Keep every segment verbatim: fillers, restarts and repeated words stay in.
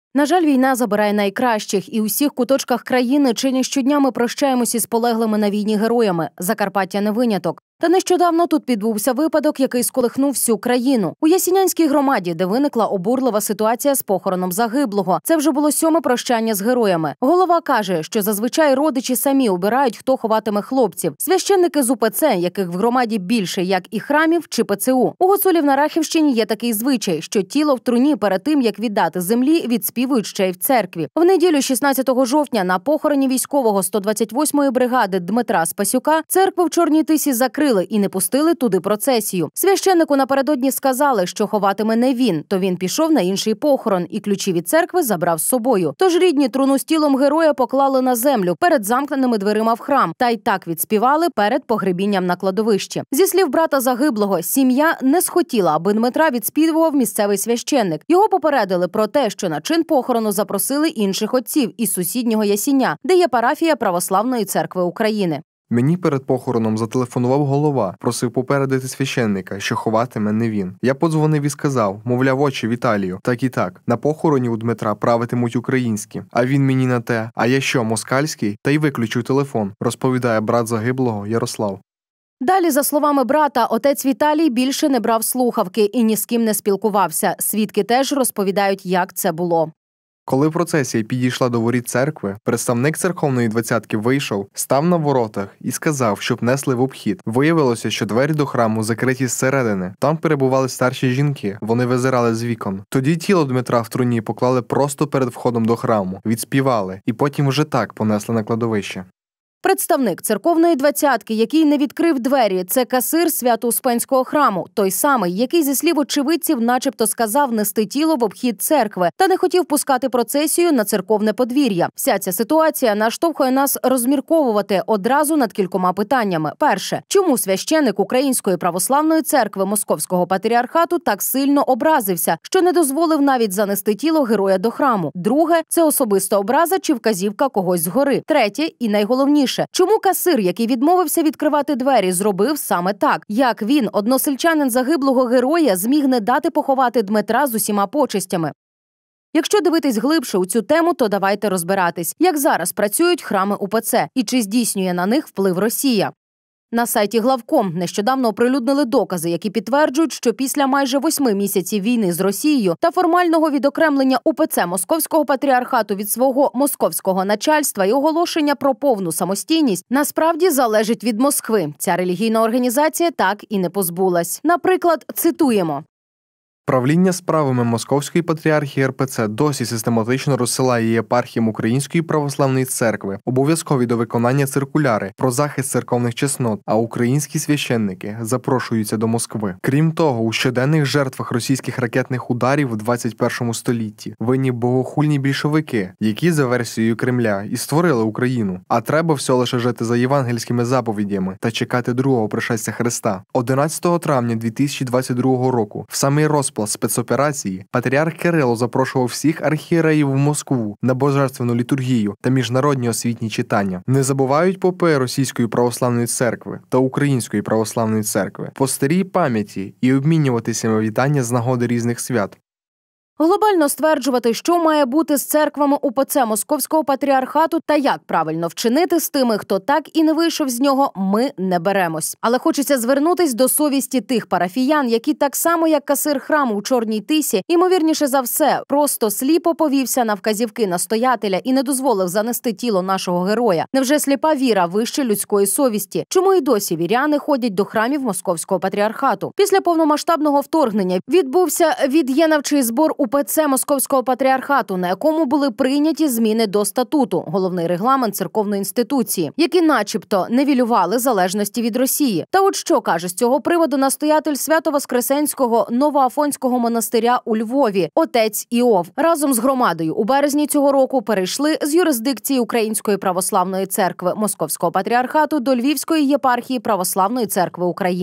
На жаль, війна забирає найкращих, і у всіх куточках країни чи не щодня ми прощаємося із полеглими на війні героями. Закарпаття не виняток. Та нещодавно тут відбувся випадок, який сколихнув всю країну. У Ясінянській громаді, де виникла обурлива ситуація з похороном загиблого. Це вже було сьоме прощання з героями. Голова каже, що зазвичай родичі самі обирають, хто ховатиме хлопців. Священники з УПЦ, яких в громаді більше, як і храмів, чи ПЦУ. У Гуцулів на Рахівщині є такий звичай, що тіло в труні перед тим, як віддати землі, відспівують ще й в церкві. В неділю шістнадцятого жовтня на похороні військового сто двадцять восьмої бригади Дмитра Спасюка церкву в Чорній Тисі закрили і не пустили туди процесію. Священнику напередодні сказали, що ховатиме не він, то він пішов на інший похорон і ключі від церкви забрав з собою. Тож рідні труну з тілом героя поклали на землю перед замкненими дверима в храм та й так відспівали перед погребінням на кладовищі. Зі слів брата загиблого, сім'я не схотіла, аби Дмитра відспівував місцевий священник. Його попередили про те, що на чин похорону запросили інших отців із сусіднього Ясіня, де є парафія Православної церкви України. Мені перед похороном зателефонував голова, просив попередити священника, що ховатиме не він. Я подзвонив і сказав, мовляв, отче Віталію, так і так, на похороні у Дмитра правитимуть українські. А він мені на те, а я що, москальський? Та й виключив телефон, розповідає брат загиблого Ярослав. Далі, за словами брата, отець Віталій більше не брав слухавки і ні з ким не спілкувався. Свідки теж розповідають, як це було. Коли процесія підійшла до воріт церкви, представник церковної двадцятки вийшов, став на воротах і сказав, щоб несли в обхід. Виявилося, що двері до храму закриті зсередини. Там перебували старші жінки, вони визирали з вікон. Тоді тіло Дмитра в труні поклали просто перед входом до храму, відспівали і потім вже так понесли на кладовище. Представник церковної двадцятки, який не відкрив двері, це касир Свято-Успенського храму. Той самий, який, зі слів очевидців, начебто сказав нести тіло в обхід церкви та не хотів пускати процесію на церковне подвір'я. Вся ця ситуація наштовхує нас розмірковувати одразу над кількома питаннями. Перше. Чому священик Української православної церкви Московського патріархату так сильно образився, що не дозволив навіть занести тіло героя до храму? Друге. Це особиста образа чи вказівка когось згори. Третє і найголовніше. Чому касир, який відмовився відкривати двері, зробив саме так? Як він, односельчанин загиблого героя, зміг не дати поховати Дмитра з усіма почестями? Якщо дивитись глибше у цю тему, то давайте розбиратись, як зараз працюють храми УПЦ і чи здійснює на них вплив Росія. На сайті Главком нещодавно оприлюднили докази, які підтверджують, що після майже восьми місяців війни з Росією та формального відокремлення УПЦ Московського патріархату від свого московського начальства і оголошення про повну самостійність насправді залежить від Москви. Ця релігійна організація так і не позбулась. Наприклад, цитуємо. Правління справами Московської патріархії Ер Пе Це досі систематично розсилає єпархіям Української православної церкви обов'язкові до виконання циркуляри про захист церковних чеснот, а українські священники запрошуються до Москви. Крім того, у щоденних жертвах російських ракетних ударів у двадцять першому столітті винні богохульні більшовики, які, за версією Кремля, і створили Україну. А треба все лише жити за євангельськими заповідями та чекати другого пришестя Христа. одинадцятого травня дві тисячі двадцять другого року, в самий розпал спецоперації, патріарх Кирило запрошував всіх архієреїв в Москву на божественну літургію та міжнародні освітні читання. Не забувають попи Російської православної церкви та Української православної церкви по старій пам'яті і обмінюватися вітання з нагоди різних свят. Глобально стверджувати, що має бути з церквами УПЦ Московського патріархату та як правильно вчинити з тими, хто так і не вийшов з нього, ми не беремось. Але хочеться звернутись до совісті тих парафіян, які так само, як касир храму у Чорній Тисі, ймовірніше за все, просто сліпо повівся на вказівки настоятеля і не дозволив занести тіло нашого героя. Невже сліпа віра вище людської совісті? Чому і досі віряни ходять до храмів Московського патріархату? Після повномасштабного вторгнення відбувся від'єнавчий збор у УПЦ Московського патріархату, на якому були прийняті зміни до статуту, головний регламент церковної інституції, які начебто нівелювали залежності від Росії. Та от що каже з цього приводу настоятель Свято-Воскресенського Новоафонського монастиря у Львові, отець Іов. Разом з громадою у березні цього року перейшли з юрисдикції Української православної церкви Московського патріархату до Львівської єпархії Православної церкви України.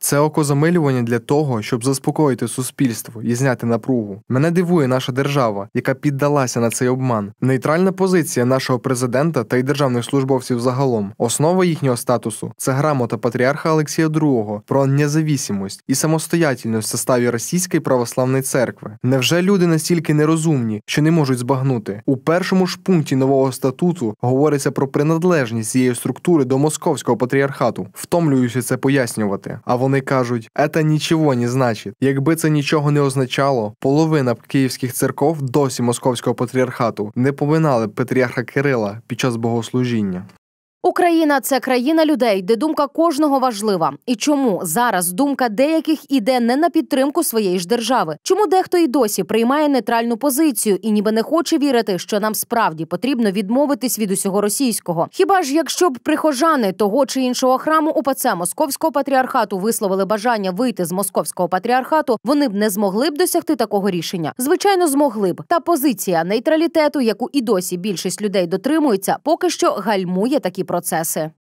Це окозамилювання для того, щоб заспокоїти суспільство і зняти напругу. Мене дивує наша держава, яка піддалася на цей обман. Нейтральна позиція нашого президента та й державних службовців загалом. Основа їхнього статусу – це грамота патріарха Олексія Другого про независимость і самостоятельність в составі Російської православної церкви. Невже люди настільки нерозумні, що не можуть збагнути? У першому ж пункті нового статуту говориться про приналежність цієї структури до московського патріархату. Втомлююся це пояснювати. А вони кажуть, «Ета нічого не значить». Якби це нічого не означало, половина київських церков досі московського патріархату не поминали патріарха Кирила під час богослужіння. Україна – це країна людей, де думка кожного важлива. І чому зараз думка деяких іде не на підтримку своєї ж держави? Чому дехто і досі приймає нейтральну позицію і ніби не хоче вірити, що нам справді потрібно відмовитись від усього російського? Хіба ж якщо б прихожани того чи іншого храму УПЦ Московського патріархату висловили бажання вийти з Московського патріархату, вони б не змогли б досягти такого рішення? Звичайно, змогли б. Та позиція нейтралітету, яку і досі більшість людей дотримується, поки що гальмує такі процеси.